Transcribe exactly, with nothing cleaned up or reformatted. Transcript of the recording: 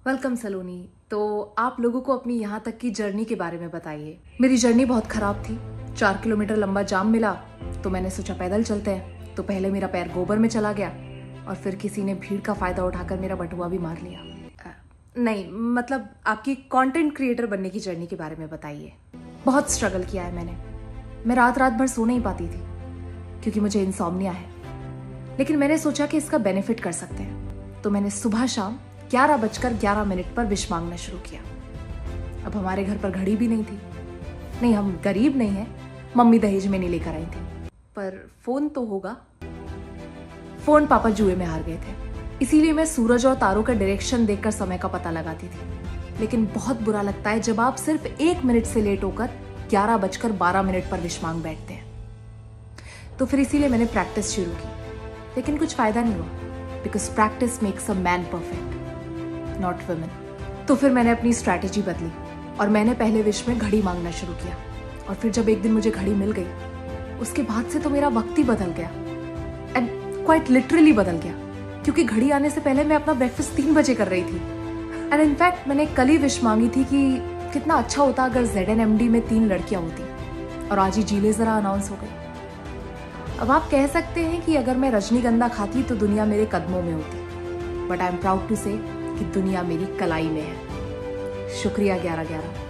Welcome सलोनी। तो आप लोगों को अपनी यहाँ तक की जर्नी के बारे में बताइए। मेरी जर्नी बहुत खराब थी। चार किलोमीटर लंबा जाम मिला तो मैंने सोचा पैदल चलते हैं। तो पहले मेरा पैर गोबर में चला गया और फिर किसी ने भीड़ का फायदा उठाकर मेरा बटुआ भी मार लिया। आ, नहीं मतलब आपकी कंटेंट क्रिएटर बनने की जर्नी के बारे में बताइए। बहुत स्ट्रगल किया है मैंने। मैं रात रात भर सो नहीं पाती थी क्योंकि मुझे इंसोम्निया है, लेकिन मैंने सोचा कि इसका बेनिफिट कर सकते हैं। तो मैंने सुबह शाम ग्यारह बजकर ग्यारह मिनट पर विश मांगना शुरू किया। अब हमारे घर पर घड़ी भी नहीं थी। नहीं, हम गरीब नहीं हैं, मम्मी दहेज में नहीं लेकर आई थी, पर फोन तो होगा। फोन पापा जुए में हार गए थे, इसीलिए मैं सूरज और तारों का डायरेक्शन देखकर समय का पता लगाती थी। लेकिन बहुत बुरा लगता है जब आप सिर्फ एक मिनट से लेट होकर ग्यारह बजकर बारह मिनट पर विश मांग बैठते हैं। तो फिर इसीलिए मैंने प्रैक्टिस शुरू की, लेकिन कुछ फायदा नहीं हुआ, because practice makes a man perfect, not women. तो फिर मैंने अपनी स्ट्रैटेजी बदली और मैंने पहले विश में घड़ी मांगना शुरू किया। और फिर जब एक दिन मुझे घड़ी मिल गई, उसके बाद से तो मेरा वक्त ही बदल गया, एंड क्वाइट लिटरली बदल गया, क्योंकि घड़ी आने से पहले मैं अपना ब्रेकफास्ट तीन बजे कर रही थी। एंड इनफैक्ट मैंने कल ही विश मांगी थी कि कितना अच्छा होता अगर जेड एन एम डी में तीन लड़कियां होती, और आज ही जीले जरा अनाउंस हो गई। अब आप कह सकते हैं कि अगर मैं रजनीगंधा खाती तो दुनिया मेरे कदमों में होती, but I am proud to say कि दुनिया मेरी कलाई में है। शुक्रिया ग्यारह ग्यारह।